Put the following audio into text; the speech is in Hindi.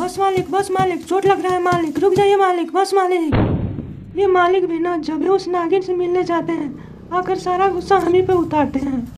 बस मालिक चोट लग रहा है मालिक, रुक जाइए मालिक, बस मालिक। ये मालिक भी ना जब भी उस नागिन से मिलने जाते हैं आकर सारा गुस्सा हम ही पे उतारते हैं।